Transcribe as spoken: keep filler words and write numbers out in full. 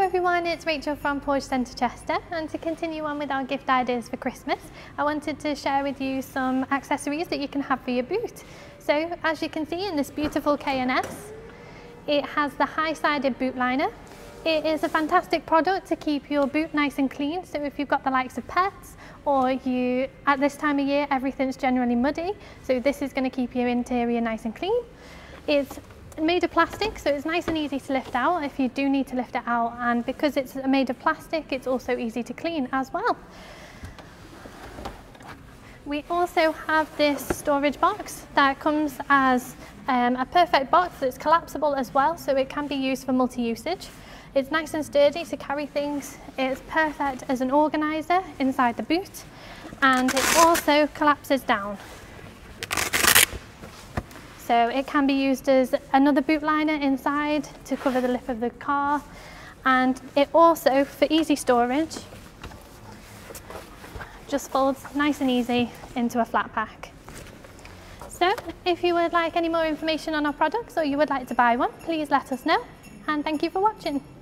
everyone, it's Rachel from Porsche Centre Chester, and to continue on with our gift ideas for Christmas, I wanted to share with you some accessories that you can have for your boot. So as you can see in this beautiful K and S, it has the high-sided boot liner. It is a fantastic product to keep your boot nice and clean, so if you've got the likes of pets or you, at this time of year, everything's generally muddy, so this is going to keep your interior nice and clean. It's made of plastic, so it's nice and easy to lift out if you do need to lift it out, and because it's made of plastic, it's also easy to clean as well. We also have this storage box that comes as um, a perfect box that's collapsible as well, so it can be used for multi-usage. It's nice and sturdy to carry things. It's perfect as an organizer inside the boot, and it also collapses down. So it can be used as another boot liner inside to cover the lip of the car, and it also, for easy storage, just folds nice and easy into a flat pack. So if you would like any more information on our products or you would like to buy one, please let us know, and thank you for watching.